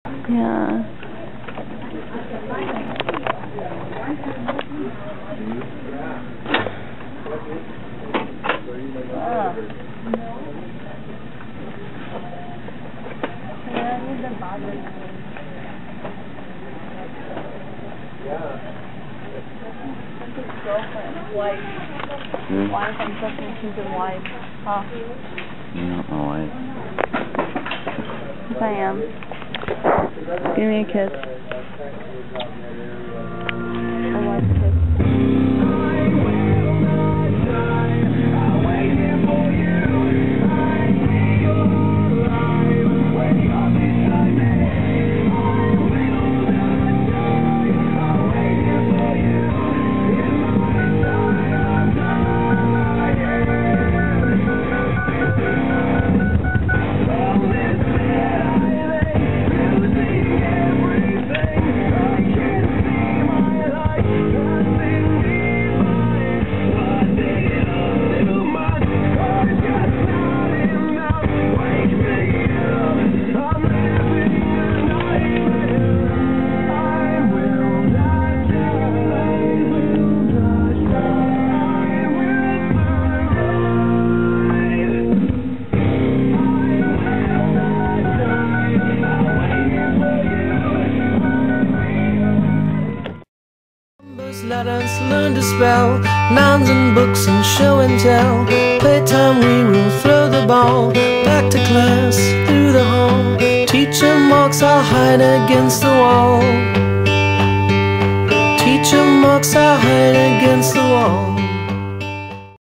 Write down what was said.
Yeah. White. White, I'm talking to the white. Huh? No, white. Yes, I am. Give me a kiss. A white kiss. Let us learn to spell nouns and books and show and tell. Playtime we will throw the ball back to class through the hall. Teacher marks our hide against the wall. Teacher marks our hide against the wall.